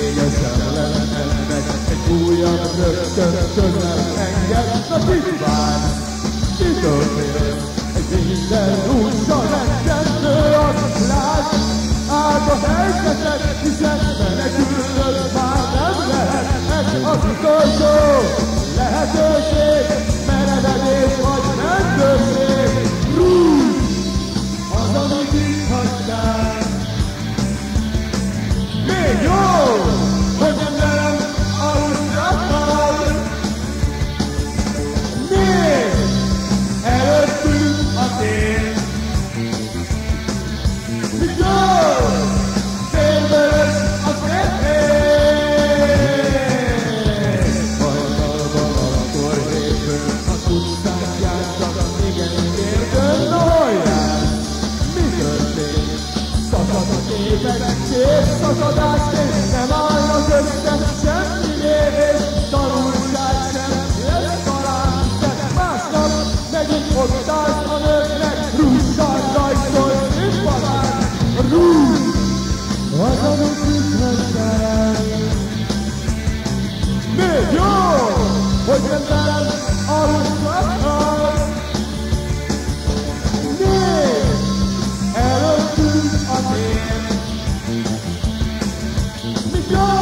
Végezem le ennek egy újabb rögtön közel enged. Na mit vársz? Kitől félsz? Egy minden útsa rettentő az lát. Állt a helyzetet, hiszen menekülnöd már nem lehet. Ez az utolsó lehetőség, merededés vagy rendőrség. Rúd az, amit itt hagytál. Még jó, hogy nem velem alusszattál. Még előttünk a tél. Mikor félvörös a féltél. Hajnalban akkor hétfőn az utcán jártak, igen kérdőn. No hajrá, mi történt? Szakad a képek, szakadásként nem állnak össze semmiért, tanulság sem lesz talán, de másnap megint ott állsz a nőknek, rússal rajzol színpadán. Rúd az, amit itt hagytál. Még jó, hogy nem velem alusszattál. Még előttünk a tér. Mikor